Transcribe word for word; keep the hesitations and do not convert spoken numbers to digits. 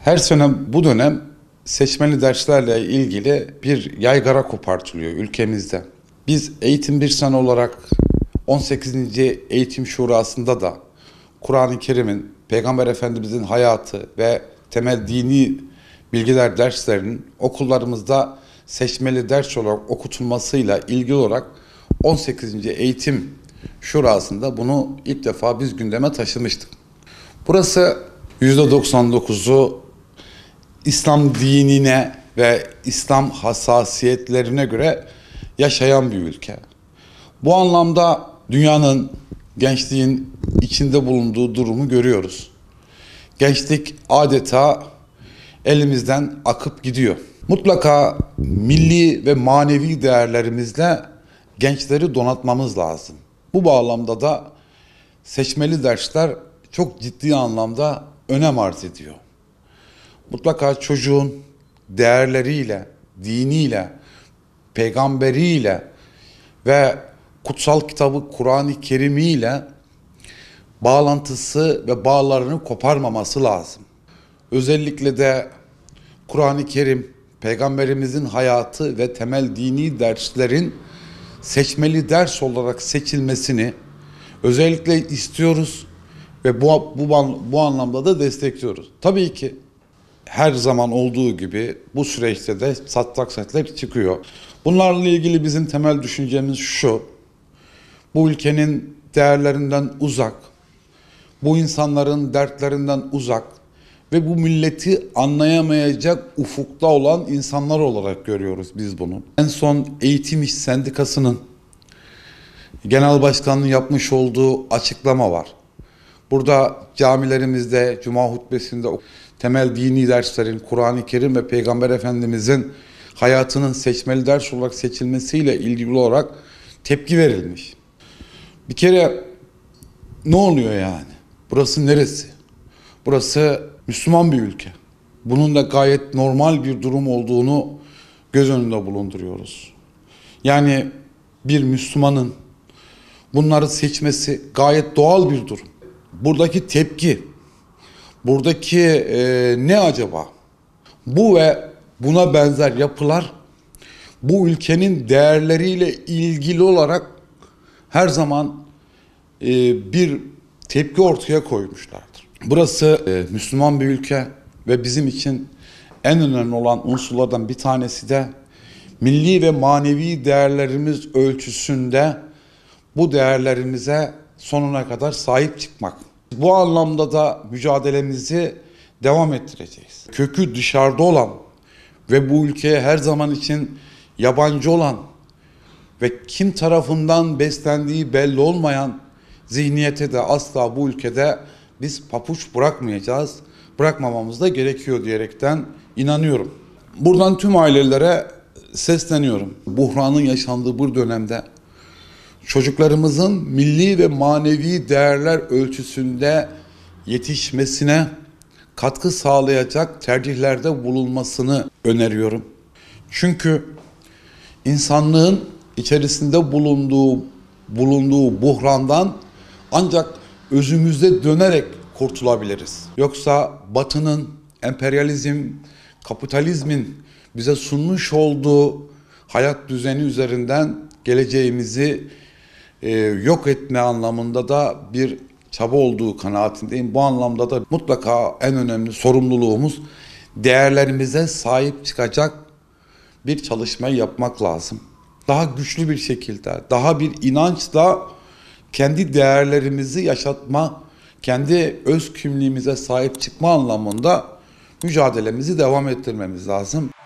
Her sene bu dönem seçmeli derslerle ilgili bir yaygara kopartılıyor ülkemizde. Biz Eğitim Bir Sene olarak on sekizinci Eğitim Şurası'nda da Kur'an-ı Kerim'in, Peygamber Efendimizin hayatı ve temel dini bilgiler derslerinin okullarımızda seçmeli ders olarak okutulmasıyla ilgili olarak on sekizinci Eğitim Şurası'nda bunu ilk defa biz gündeme taşımıştık. Burası yüzde doksan dokuzu İslam dinine ve İslam hassasiyetlerine göre yaşayan bir ülke. Bu anlamda dünyanın, gençliğin içinde bulunduğu durumu görüyoruz. Gençlik adeta elimizden akıp gidiyor. Mutlaka milli ve manevi değerlerimizle gençleri donatmamız lazım. Bu bağlamda da seçmeli dersler çok ciddi anlamda önem arz ediyor. Mutlaka çocuğun değerleriyle, diniyle, peygamberiyle ve kutsal kitabı Kur'an-ı Kerim'iyle bağlantısı ve bağlarını koparmaması lazım. Özellikle de Kur'an-ı Kerim, Peygamberimizin hayatı ve temel dini derslerin seçmeli ders olarak seçilmesini özellikle istiyoruz ve bu, bu, bu anlamda da destekliyoruz. Tabii ki her zaman olduğu gibi bu süreçte de aksaklıklar çıkıyor. Bunlarla ilgili bizim temel düşüncemiz şu: bu ülkenin değerlerinden uzak, bu insanların dertlerinden uzak ve bu milleti anlayamayacak ufukta olan insanlar olarak görüyoruz biz bunu. En son Eğitim İş Sendikası'nın genel başkanlığı yapmış olduğu açıklama var. Burada camilerimizde, cuma hutbesinde temel dini derslerin, Kur'an-ı Kerim ve Peygamber Efendimizin hayatının seçmeli ders olarak seçilmesiyle ilgili olarak tepki verilmiş. Bir kere ne oluyor yani? Burası neresi? Burası Müslüman bir ülke. Bunun da gayet normal bir durum olduğunu göz önünde bulunduruyoruz. Yani bir Müslümanın bunları seçmesi gayet doğal bir durum. Buradaki tepki, buradaki e, ne acaba? Bu ve buna benzer yapılar bu ülkenin değerleriyle ilgili olarak her zaman e, bir tepki ortaya koymuşlardır. Burası e, Müslüman bir ülke ve bizim için en önemli olan unsurlardan bir tanesi de milli ve manevi değerlerimiz ölçüsünde bu değerlerimize sonuna kadar sahip çıkmak. Bu anlamda da mücadelemizi devam ettireceğiz. Kökü dışarıda olan ve bu ülkeye her zaman için yabancı olan ve kim tarafından beslendiği belli olmayan zihniyete de asla bu ülkede biz papuç bırakmayacağız, bırakmamamız da gerekiyor diyerekten inanıyorum. Buradan tüm ailelere sesleniyorum. Buhranın yaşandığı bu dönemde çocuklarımızın milli ve manevi değerler ölçüsünde yetişmesine katkı sağlayacak tercihlerde bulunmasını öneriyorum. Çünkü insanlığın içerisinde bulunduğu bulunduğu buhrandan ancak özümüzde dönerek kurtulabiliriz. Yoksa Batı'nın, emperyalizm, kapitalizmin bize sunmuş olduğu hayat düzeni üzerinden geleceğimizi e, yok etme anlamında da bir çaba olduğu kanaatindeyim. Bu anlamda da mutlaka en önemli sorumluluğumuz değerlerimize sahip çıkacak bir çalışmayı yapmak lazım. Daha güçlü bir şekilde, daha bir inançla kendi değerlerimizi yaşatma, kendi öz kimliğimize sahip çıkma anlamında mücadelemizi devam ettirmemiz lazım.